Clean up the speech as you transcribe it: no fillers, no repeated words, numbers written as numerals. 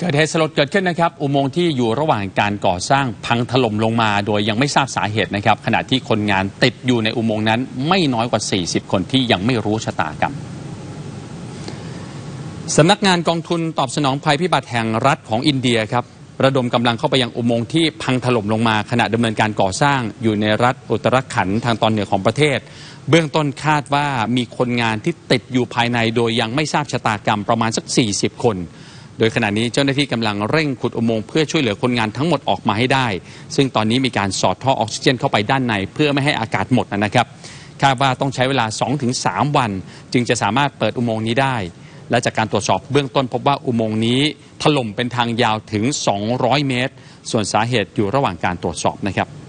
เกิดเหตุสลดเกิดขึ้นนะครับอุโมงค์ที่อยู่ระหว่างการก่อสร้างพังถล่มลงมาโดยยังไม่ทราบสาเหตุนะครับขณะที่คนงานติดอยู่ในอุโมงค์นั้นไม่น้อยกว่า40คนที่ยังไม่รู้ชะตากรรมสำนักงานกองทุนตอบสนองภัยพิบัติแห่งรัฐของอินเดียครับระดมกำลังเข้าไปยังอุโมงค์ที่พังถล่มลงมาขณะดำเนินการก่อสร้างอยู่ในรัฐอุตรขันธ์ทางตอนเหนือของประเทศเบื้องต้นคาดว่ามีคนงานที่ติดอยู่ภายในโดยยังไม่ทราบชะตากรรมประมาณสัก40คนโดยขณะนี้เจ้าหน้าที่กำลังเร่งขุดอุโมงค์เพื่อช่วยเหลือคนงานทั้งหมดออกมาให้ได้ซึ่งตอนนี้มีการสอดท่อออกซิเจนเข้าไปด้านในเพื่อไม่ให้อากาศหมดนะครับคาดว่าต้องใช้เวลา 2-3 วันจึงจะสามารถเปิดอุโมงค์นี้ได้และจากการตรวจสอบเบื้องต้นพบว่าอุโมงค์นี้ถล่มเป็นทางยาวถึง200 เมตรส่วนสาเหตุอยู่ระหว่างการตรวจสอบนะครับ